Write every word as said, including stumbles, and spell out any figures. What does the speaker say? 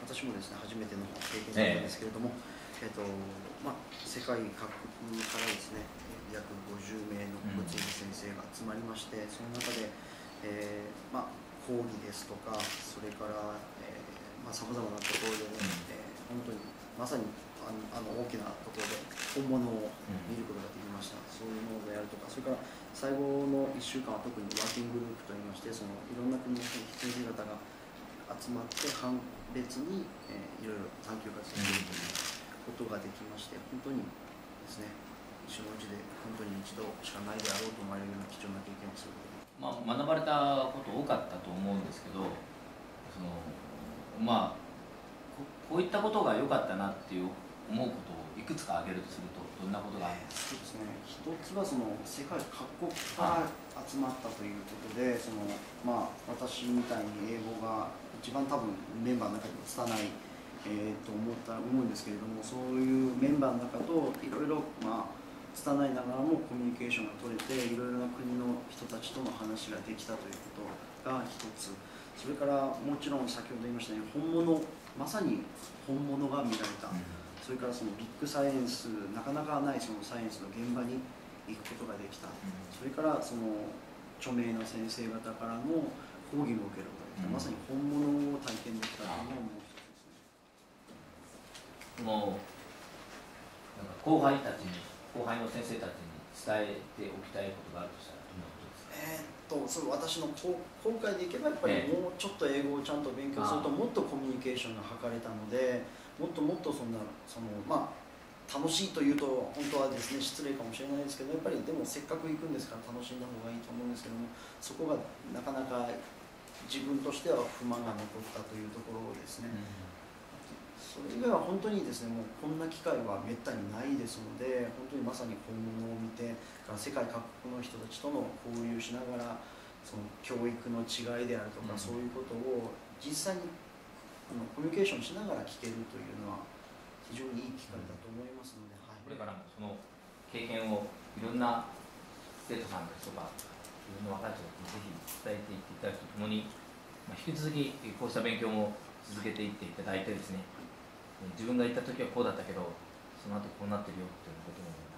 私もですね初めての経験なんですけれども、えーとまあ、世界各国からですね約ごじゅうめいの骨医先生が集まりまして、その中で、えーまあ、講義ですとか、それからさまざ、まなところで、ねえー、本当にまさにあのあの大きなところで本物を見ることができました、うん、そういうものであるとか、それから最後のいっしゅうかんは特にワーキンググループといいまして、そのいろんな国の先生方が集まって班別に、えー、いろいろ探究活動するということができまして、本当にですね一生のうちで本当に一度しかないであろうと思われるような貴重な経験をすることで、 まあ、学ばれたこと多かったと思うんですけど、そのまあこういったことが良かったなっていう思うことをいくつか挙げるとするとどんなことがありますか？ そうですね、一つはその世界各国から集まったということで、そのまあ、私みたいに英語が一番多分メンバーの中でも拙い、えー、と思った思うんですけれども、そういうメンバーの中といろいろまあ拙いながらもコミュニケーションが取れて、いろいろな国の人たちとの話ができたということが一つ。それからもちろん先ほど言いましたように本物、まさに本物が見られた、うん、それからそのビッグサイエンス、なかなかないそのサイエンスの現場に行くことができた、うん、それからその著名な先生方からの講義も受けることができた、うん、まさに本物を体験できたというのがもう一つですね。 もうなんか後輩たちに後輩の先生たちに伝えておきたいことがあるとしたらどんなことですか？ えー、っとその私の後悔でいけばやっぱりもうちょっと英語をちゃんと勉強するともっとコミュニケーションが図れたので、もっともっとそんなそのまあ楽しいというと本当はですね失礼かもしれないですけど、やっぱりでもせっかく行くんですから楽しんだ方がいいと思うんですけども、そこがなかなか自分としては不満が残ったというところですね。うん、それ以外は本当にですね、もうこんな機会はめったにないですので、本当にまさに本物を見て、世界各国の人たちとの交流しながら、その教育の違いであるとか、うん、そういうことを実際にあのコミュニケーションしながら聞けるというのは非常にいい機会だと思いますので、はい、 これからもその経験をいろんな生徒さんたちとか、いろんな若い人たちにぜひ伝えていっていただくとともに、まあ、引き続きこうした勉強も続けていっていただいてですね、自分が行った時はこうだったけどその後こうなってるよっていうことも